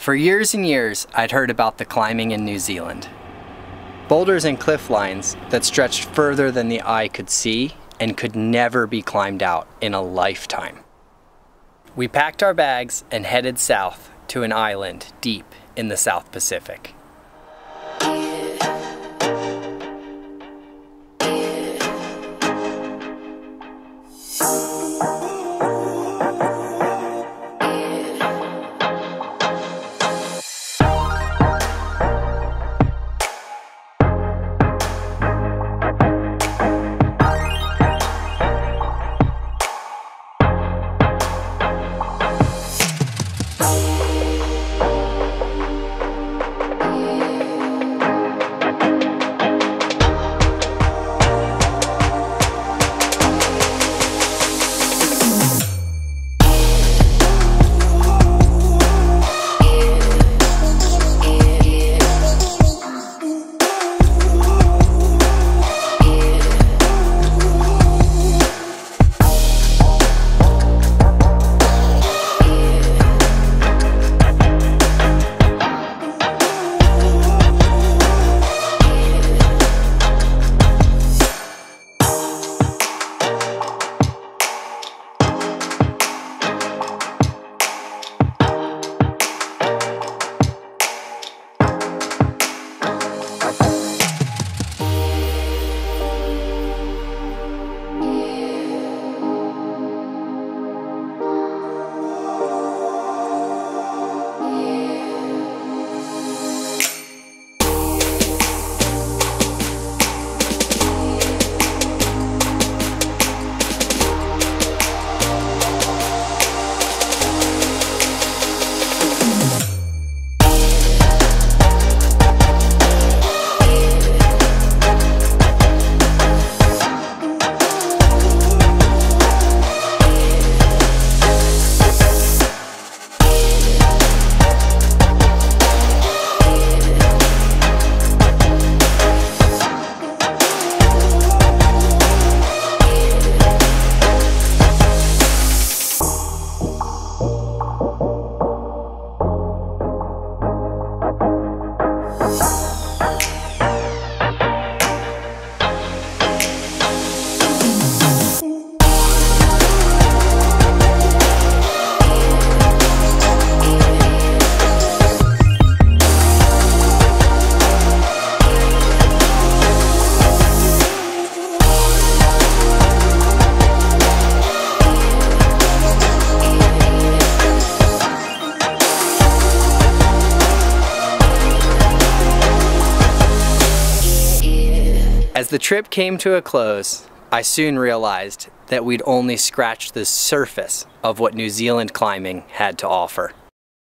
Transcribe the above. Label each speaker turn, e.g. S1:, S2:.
S1: For years and years, I'd heard about the climbing in New Zealand. Boulders and cliff lines that stretched further than the eye could see and could never be climbed out in a lifetime. We packed our bags and headed south to an island deep in the South Pacific. As the trip came to a close, I soon realized that we'd only scratched the surface of what New Zealand climbing had to offer.